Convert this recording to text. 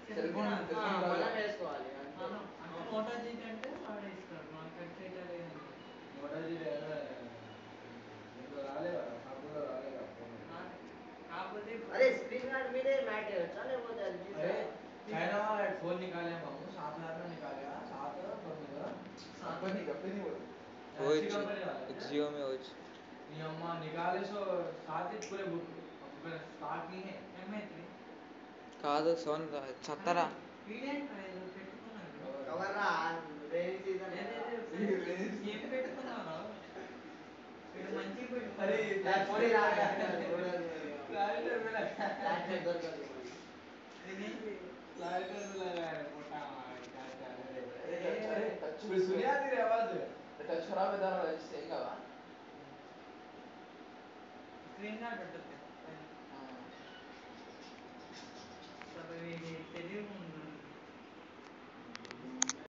cell phone మనం వేసుకోవాలి మనం అంటే మోటో జీటీ అంటే వాడే ఇస్తాడు మనం కట్టేట లేదు మోటో జీటీ రాలేదా షాపులో రాలేదా కాకపోతే अरे स्क्रीन गार्ड मेरे मैट है चले वो जल्दी से चाइना वाला फोन निकाले हम 7,000 में निकालेगा 7 पर मेरा कंपनी बोल अच्छी कंपनी वाला है जियो में हो ये अम्मा निकाले सो 7 ही पूरे बुक स्टॉक नहीं है M3 కాదు సోన్ చెత్తరా వీడేంట్రా ఏదో పెట్టుకున్నాడు कवर रा रेनी सीजन है ఏం పెట్టుకున్నారా వీడు మంచిగా పెట్టుకున్నాడు अरे थोड़ी रा लाइटर में लगा लाइट इधर कर दो ఇదేంటి लाइटर में लगा है मोटा क्या क्या अरे टच सुनिया तेरी आवाज टच खराब है दाना इससे का స్క్రీన్ గార్డ్ ఉంటుంది